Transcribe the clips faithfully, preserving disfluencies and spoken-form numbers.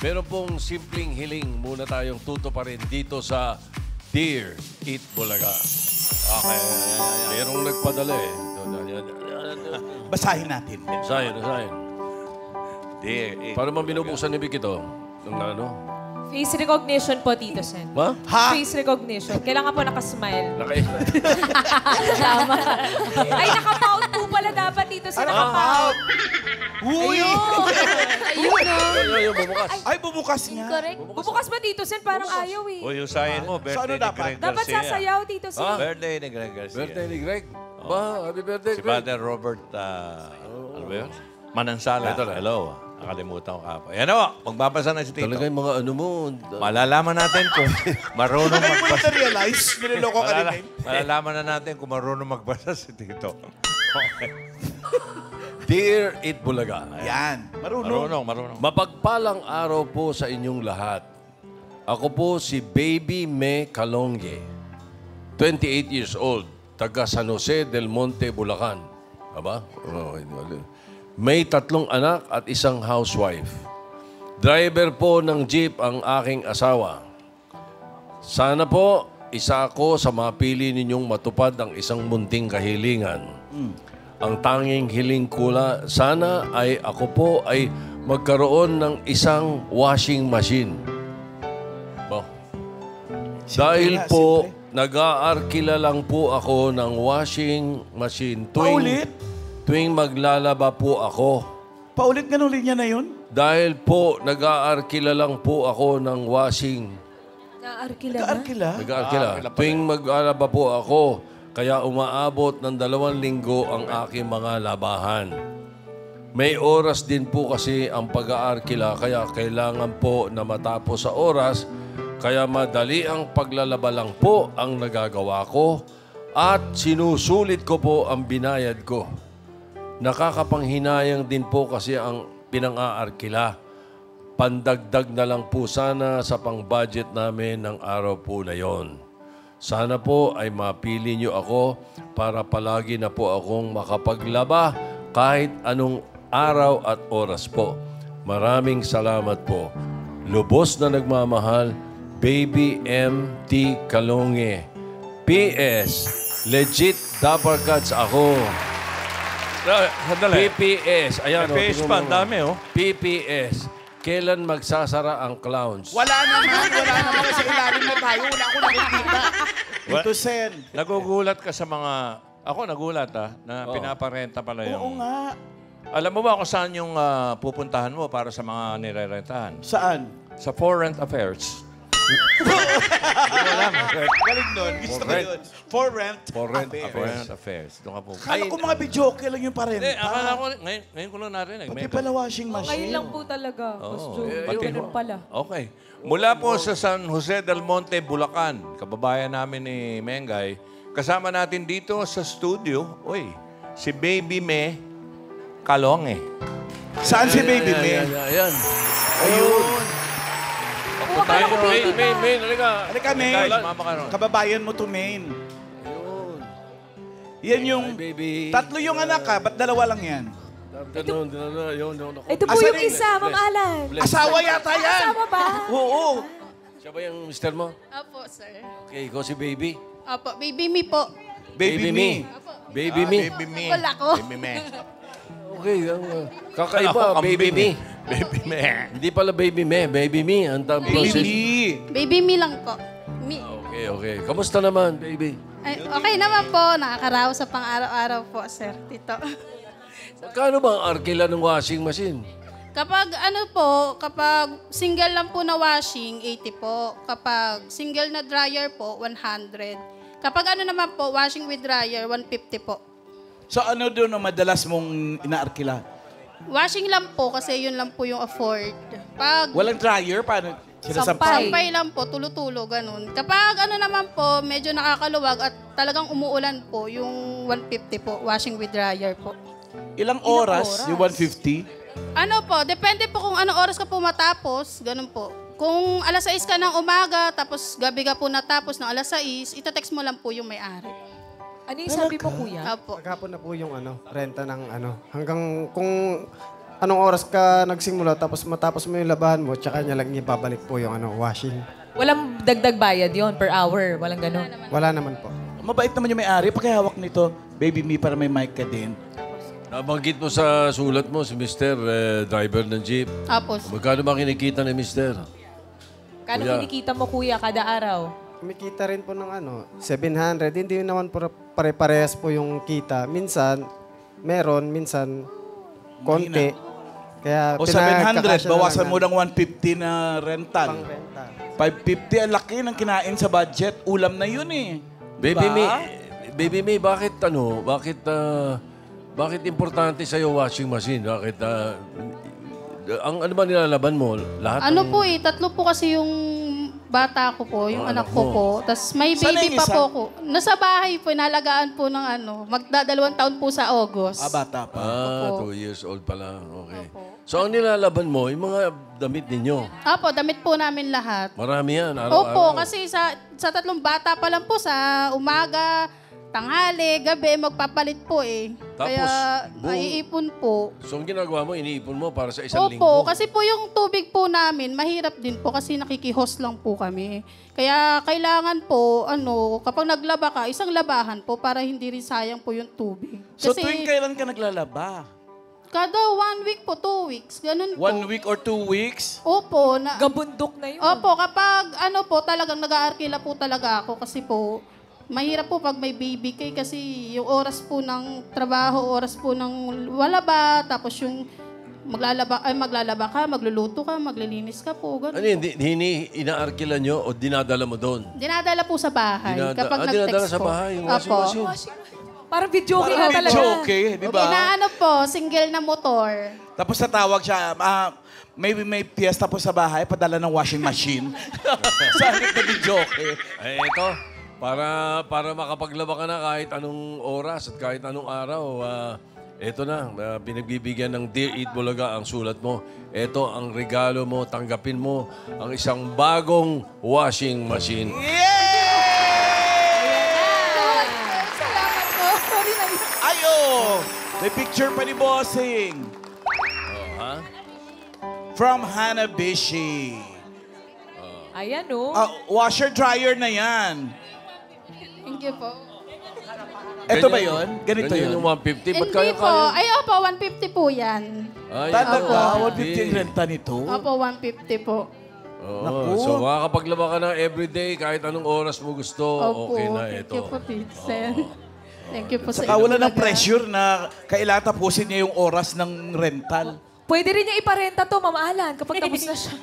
Meron pong simpleng hiling muna tayong tuto pa rin dito sa Dear Eat Bulaga. Okay. Merong nagpadala eh. Basahin natin. Basahin, basahin. Dear Eat Para mabinubuksan ni Vic ito. Ng ano? Face recognition po, Tito Sen. Ma? Ha? Face recognition. Kailangan po nakasmile. Naka- Tama. Ay, nakapout po pala dapat, Tito Sen. Nakapout. Uy! Ayun, no? Ayun, ayun, bumukas. Ay, bubukas niya. Correct. Bubukas ba, Tito Sen? Parang ayaw eh. O, yung sayin mo, So, birthday ano ni dapat? Greg Dapat Garcia. sasayaw, Tito Sen. Ah? Birthday ni Greg Garcia. Birthday ni Greg. Ba, happy birthday, Si Greg. Father Robert, ah, ano ba yun? Manansala. Ito na. Hello. Nakalimutan ko kapo. Yan o, magbabasa na si Tito. Talaga yung mga ano mo. Malalaman natin kung marunong Ay, mo magbasa. na-realize. Niloloko ka Malala- din eh. malalaman na natin kung marunong magbasa si Tito. Okay. Dear Eat Bulaga. Yan. Marunong. Marunong, marunong. Mapagpalang araw po sa inyong lahat. Ako po si Baby Me Calonge. twenty-eight years old. Taga San Jose del Monte, Bulacan. Aba? Oh, may tatlong anak at isang housewife. Driver po ng jeep ang aking asawa. Sana po, isa ako sa mapili ninyong matupad ang isang munting kahilingan. Ang tanging hiling kula, sana ay ako po ay magkaroon ng isang washing machine. Ba? Dahil nga, po, simple. nag-aarkila lang po ako ng washing machine Paulit? tuwing maglalaba po ako. Paulit nga nung linya na yun? Dahil po, nag-aarkila lang po ako ng washing. Naarkila na? Kaarkila? Nag-aarkila. Ah, Tuwing maglalaba po ako, kaya umaabot ng dalawang linggo ang aking mga labahan. May oras din po kasi ang pag-aarkila, kaya kailangan po na matapos sa oras, kaya madali ang paglalaba lang po ang nagagawa ko at sinusulit ko po ang binayad ko. Nakakapanghinayang din po kasi ang pinang-aarkila. Pandagdag na lang po sana sa pang-budget namin ng araw po na yon. Sana po ay mapili niyo ako para palagi na po akong makapaglaba kahit anong araw at oras po. Maraming salamat po. Lubos na nagmamahal, Baby M T Calonge. P S. Legit Dapper Cats ako. Sandali. P P S. Ayan, P P S tingnan pa, mo. ang dami, oh. P P S. Kailan magsasara ang clowns? Wala naman. Wala naman. Sa ilalim na tayo. Wala akong nakikita. Ito, Sen. Nagugulat ka sa mga... Ako nagulat, ah, na pinaparenta pala yung... Oo nga. Alam mo ba kung saan yung ah, pupuntahan mo para sa mga nirerentahan? Saan? Sa For Rent Affairs. Galing nun. Gusto ko yun. For rent. For rent affairs. For Rent Affairs. Doon ka po. Kala ko mga bidyoke lang yung parenta. Hindi, akala ko, ngayon, ngayon ko lang narinig. Pati May- pala washing Ngayon machine. lang po talaga. Boss Joe. pati- Ganun pala. Okay. Mula po sa San Jose del Monte, Bulacan, kababayan namin ni Mengay, kasama natin dito sa studio, uy, si Baby Me Calonge. Saan si Baby Ayan, Me? ayan, ayan. Ayun. Kuha ka ng Main, baby main, na. main. Halika. Halika, Main. Guys, mama ka ron. Kababayan mo to, Main. Ayun. Yan yung... Hi, baby. Tatlo yung anak ka. Ba't dalawa lang yan? Ganun, ganun, ayun, ayun. Ito po Asan yung yung- isa, Ma'am Alan. Asawa yata yan. Asawa ba? Oo. Siya ba yung mister mo? Opo, sir. Okay, ikaw si baby. Opo, baby me po. Baby, me. Baby me. Baby Me. Wala ko. Baby Me. Okay, uh, kakaiba, Ako, baby me. Baby Me. Hindi pala baby me, baby me. Ang tam- Baby process. me. Baby me lang po. Me. Okay, okay. Kamusta naman, baby? Ay, okay naman po. Nakakaraw sa pang-araw-araw po, sir. Tito. Magkano ba ang arkila ng washing machine? Kapag ano po, kapag single lang po na washing, eighty po. Kapag single na dryer po, one hundred. Kapag ano naman po, washing with dryer, one fifty po. So ano doon ang madalas mong inaarkila? Washing lang po kasi yun lang po yung afford. Pag Walang dryer? Paano? Sampay. sampay lang po, tulo-tulo, ganun. Kapag ano naman po, medyo nakakaluwag at talagang umuulan po, yung one fifty po, washing with dryer po. Ilang oras? oras? Yung one fifty? Ano po, depende po kung anong oras ka po matapos, ganun po. Kung alas sais ka ng umaga, tapos gabi ka po natapos ng alas sais, itatext mo lang po yung may-ari. Ano yung sabi mo, kuya? Opo. Maghapon na po yung ano, renta ng ano. Hanggang kung anong oras ka nagsimula, tapos matapos mo yung labahan mo, tsaka niya lang ibabalik po yung ano, washing. Walang dagdag bayad yon per hour. Walang ganun. Wala naman po. Mabait naman yung may-ari. Pagkahawak nito, Baby Me, para may mic ka din. Nabanggit mo sa sulat mo si Mister eh, driver ng jeep. Tapos, Magkano ba kinikita ni Mister? Kano Kuya. kinikita mo, kuya, kada araw? Kumikita rin po ng ano, seven hundred. Hindi naman po pare-parehas po yung kita. Minsan, meron, minsan, konti. Kaya O seven hundred, pinagkakasya na bawasan lang mo namin. ng one fifty na rental. Pang-renta. five fifty, ang laki ng kinain sa budget. Ulam na yun eh. Baby Diba? May, Baby May, bakit ano, bakit ah, bakit importante sa washing machine? Bakit ah, ang ano ba nilalaban mo? Lahat ano ng- po eh, tatlo po kasi yung bata ko po, yung Oh, anak anak ko mo. po. Tapos may Saan baby yung pa isa? po ko. Nasa bahay po, inalagaan po ng ano, magdadalawang taon po sa August. Ah, bata pa. Ah, Opo. two years old pa lang. Okay. Opo. So, ang nilalaban mo, yung mga damit ninyo. Apo, damit po namin lahat. Marami yan, araw-araw. Opo, kasi sa sa tatlong bata pa lang po, sa umaga, tanghali, gabi, magpapalit po eh. Tapos, Kaya buong- naiipon po. So, ang ginagawa mo, iniipon mo para sa isang Opo, linggo. kasi po yung tubig po namin, mahirap din po kasi nakikihos lang po kami. Kaya kailangan po, ano, kapag naglaba ka, isang labahan po para hindi rin sayang po yung tubig. So Kasi tuwing kailan ka naglalaba? kada one week po, two weeks, ganun po. One week or two weeks? Opo, na, Gabundok na yun. Opo, kapag ano po, talagang nag-aarkila po talaga ako kasi po, mahirap po pag may baby kay kasi yung oras po ng trabaho, oras po ng wala ba, tapos yung maglalaba, ay maglalaba ka, magluluto ka, maglilinis ka po, ganun. Ano yun, di- hini, inaarkilan nyo o dinadala mo doon? Dinadala po sa bahay Dinada- kapag ah, dinadala nag-text sa po. bahay, yung washing Opo. machine. Parang video game Parang na talaga. video okay, di ba? Inaano po, single na motor. Tapos natawag siya, ah, maybe may piyesta po sa bahay, padala ng washing machine. Saan na video okay? Eh, ito, para, para makapaglaba ka na kahit anong oras at kahit anong araw, ah, ito na, ah, pinagbibigyan ng Dear Eat Bulaga ang sulat mo. Ito ang regalo mo, tanggapin mo ang isang bagong washing machine. Salamat po. Sorry na. Ayo! May picture pa ni Bossing. Oh, ha? From Hanabishi. Ayan, oh. Ah, washer dryer na yan. Thank you po. Ito ba yun? Ganito Ganyan yun? yung one fifty. Ba't Hindi kaya po. kaya? Ay, opo, one fifty po yan. Ay, Talaga? opo. one fifty ang renta nito? Opo, one fifty po. Oo. Naku. So, makakapaglaba ka na everyday kahit anong oras mo gusto. Opo. Okay na Thank ito. you po, Pinsen. Thank you po sa Saka wala ng Bulaga. pressure na kailangan tapusin niya yung oras ng rental. Pwede rin niya iparenta to, mamahalan, kapag tapos na siya.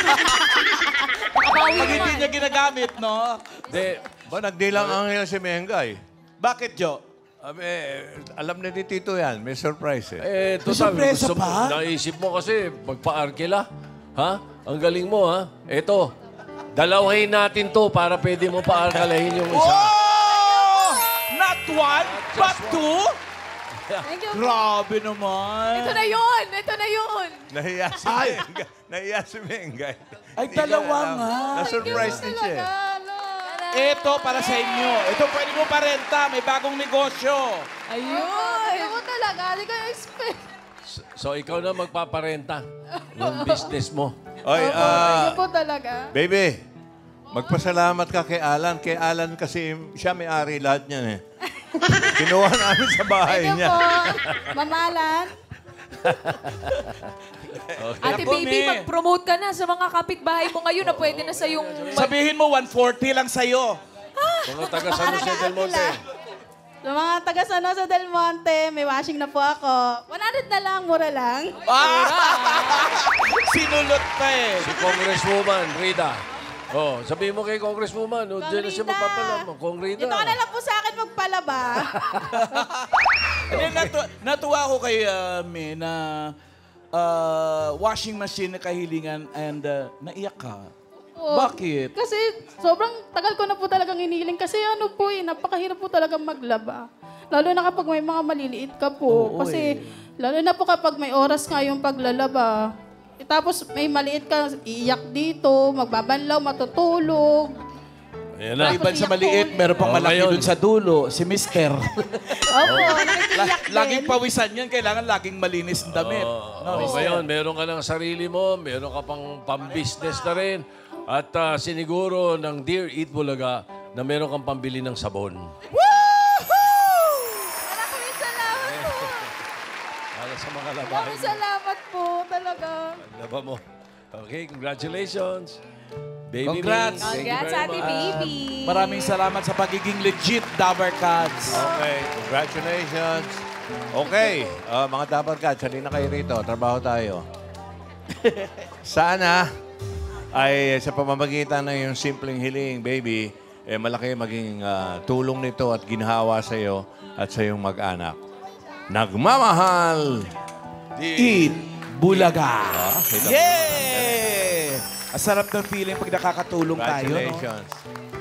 Pag hindi niya ginagamit, no? De, Ba, nagdilang anghel si Mengay. Bakit, Jo? Abi, eh, alam na ni Tito yan. May surprise eh. eh, May total, sorpresa gusto mo, pa? naisip mo kasi, magpa-arkila. Ha? Ang galing mo, ha? Ito, dalawahin natin to para pwede mo pa-arkalahin yung isa. Oh! Not one, but two? Thank you. Grabe naman. Ito na yun! Ito na yun! Nahiya si Mengay. Nahiya si Mengay. Ay, Hindi ko dalawa alam. nga. Na-surprise din siya. eh. Ito para sa inyo. Ito pwede mo pa renta. May bagong negosyo. Ayun! Ako talaga, hindi ko expect. So, ikaw na magpaparenta yung business mo. Oy, Thank ah, you po talaga. baby, magpasalamat ka kay Alan. Kay Alan kasi siya may-ari lahat niyan eh. Kinuha namin sa bahay Thank you niya. po. Mamalan. Ate Naku, baby, Mi. mag-promote ka na sa mga kapitbahay mo ngayon na pwede na sa yung... Sabihin mo, one forty lang sa'yo. Mga taga San Jose del Monte. Sa mga taga San Jose del Monte, may washing na po ako. one hundred na lang, mura lang. Ah! Sinulot pa eh. Si Congresswoman Rita. Oh, sabihin mo kay Congresswoman, oh, diyan na siya Rita. magpapalama. Kong Rita. Dito ka na lang po sa akin magpalaba. Hindi, natu- natuwa ako kay uh, Mi na uh, washing machine na kahilingan and uh, naiyak ka. Oo. Bakit? Kasi sobrang tagal ko na po talagang iniling. Kasi ano po eh, napakahirap po talagang maglaba. Lalo na kapag may mga maliliit ka po. Oo, Kasi eh. lalo na po kapag may oras nga yung paglalaba. Eh, tapos may maliit ka, iiyak dito, magbabanlaw, matutulog. Ayan na. Iban sa maliit, meron pang Oh, malaki ngayon. dun sa dulo, si Mister. Opo, nakikiyak din. Laging pawisan yan, kailangan laging malinis ang damit. Oh, ngayon, meron ka ng sarili mo, meron ka pang pang-business na rin. At ah, siniguro ng Dear Eat Bulaga na meron kang pambili ng sabon. Maraming salamat po. Para sa mga labahin. Maraming salamat po talaga. Laba mo. Okay, congratulations. Baby Congrats. Ming, thank you Congrats, very Ate much. Baby. Maraming salamat sa pagiging legit Dabber Cats. Okay, congratulations. Okay, ah, mga dapat cats, halina kayo rito. Trabaho tayo. Sana ay sa pamamagitan ng yung simpleng hiling, baby, eh, malaki maging ah, tulong nito at ginhawa sa iyo at sa iyong mag-anak. Nagmamahal! Eat Bulaga. ito. Yeah! Ang sarap ng feeling pag nakakatulong tayo, no? Congratulations.